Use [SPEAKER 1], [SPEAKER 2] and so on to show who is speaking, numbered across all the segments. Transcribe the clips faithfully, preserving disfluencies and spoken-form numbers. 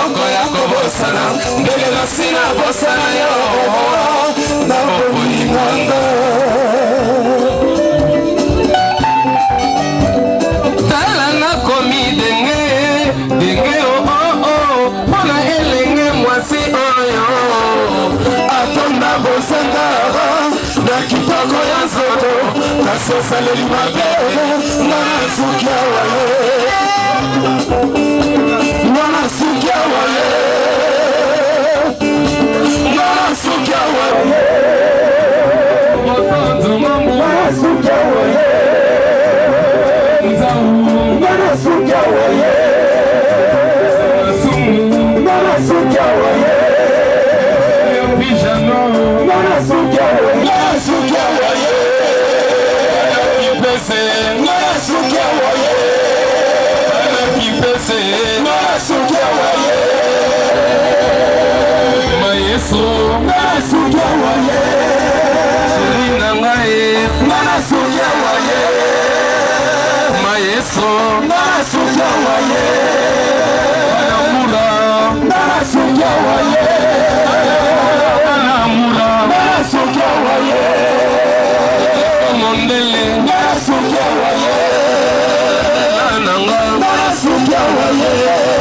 [SPEAKER 1] kitoko ya kobosana ndenge nasina bosana yo na bolinanga tala nakomi denge denge oh oh oh mpona elenge mwasi oyo atonda bosanga na kitoko ya nzoto kasi osaleli mabe ngana suki awa ye ngana suki awa ye ngana suki awa ye ngana suki awa ye ngana suki awa ye ngana suki awa ye ngana suki awa ye ngana suki awa ye ngana suki awa ye ngana suki awa ye mayeso ngana suki awa ye shirina ngai ngana suki awa ye mayeso ngana suki awa ye anamura ngana suki awa ye anamura ngana suki awa ye mondele ngana suki awa ye nananga ngana suki awa ye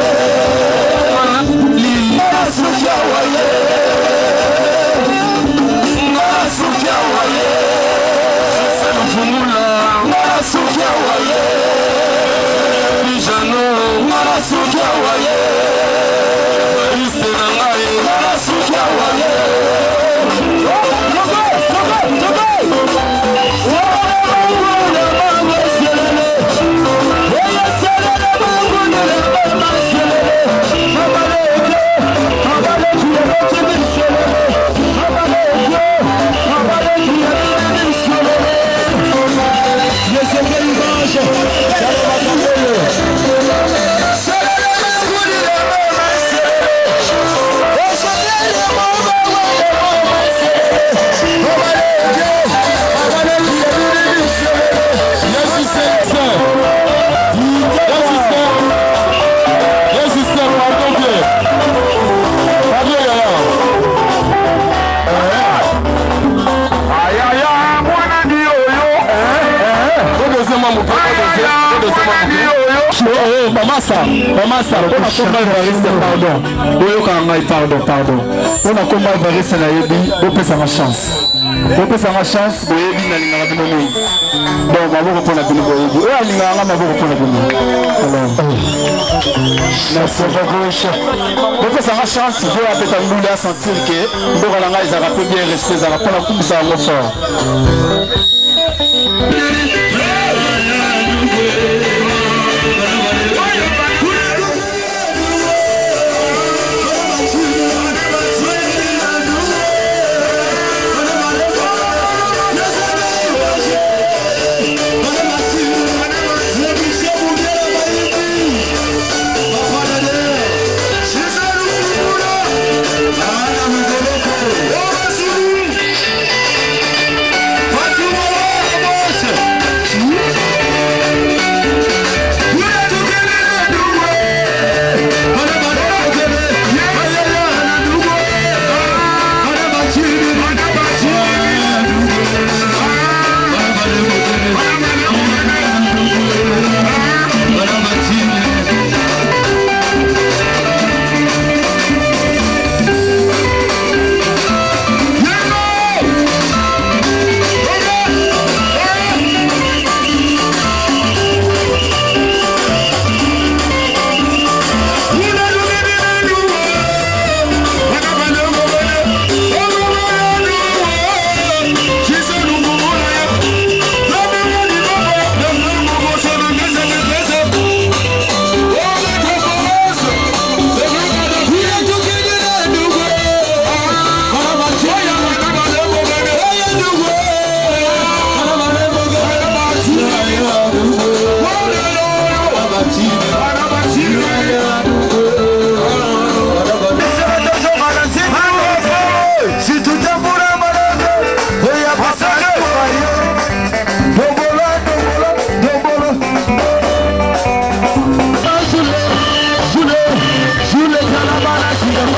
[SPEAKER 1] ngana suki awa ye ngana suki awa ye selufumula ngana suki awa ye bijano ngana suki awa ye bariste nangai ngana suki awa ye Mamasa, mamasa, on a combat Variste, pardon. Oui, pardon, pardon. On a combat Variste na yebi, on peut ça ma chance. On peut ça ma chance, on yebi na linga na bino. Bon, ma vous répondre à bino yebi. Oui, à linga na ma vous répondre à bino. Alors, merci beaucoup. On peut ça ma chance, je vais appeler ta moule à sentir que on va la ils a bien respect, ça va pas la coupe ça va fort.
[SPEAKER 2] Fatima,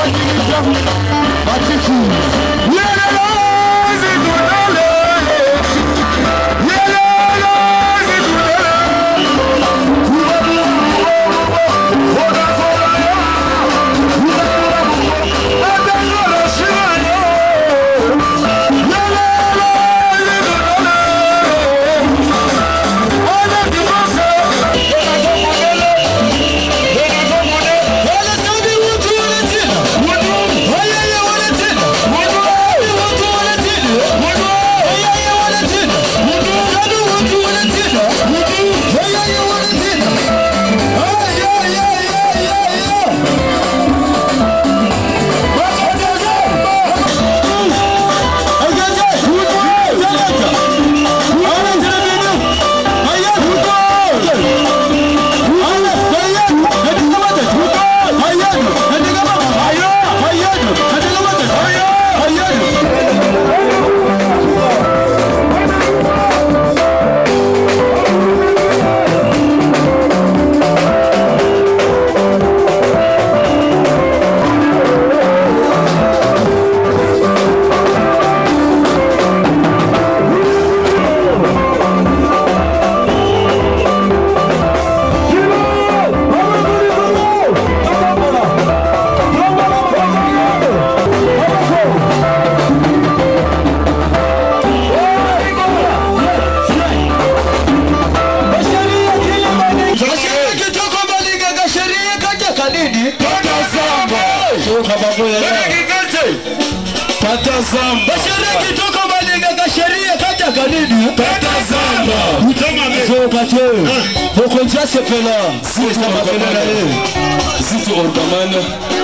[SPEAKER 2] Tatazamba. Bashiriki toka malinga kasheria kaja kanini? Tatazamba. Utama me. Zo kate. Bokonja sepela. Si tama pela le. Zitu orgamana.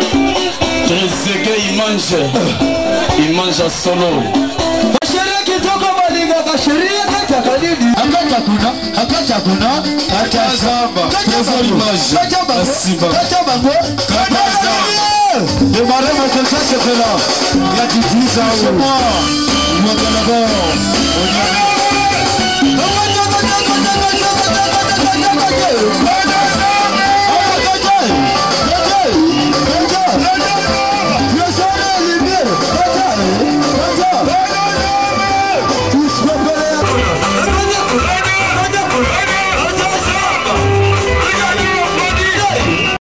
[SPEAKER 2] Trezege imanje. Imanja solo. Bashiriki toka malinga kasheria kaja kanini?
[SPEAKER 3] Hakata kuna, hakata kuna. Tatazamba. Kaja imanje. Kaja bango. Kaja bango. Tatazamba. Le maré mon conscience c'est là. Il y a du dix ans. Moi, moi d'abord.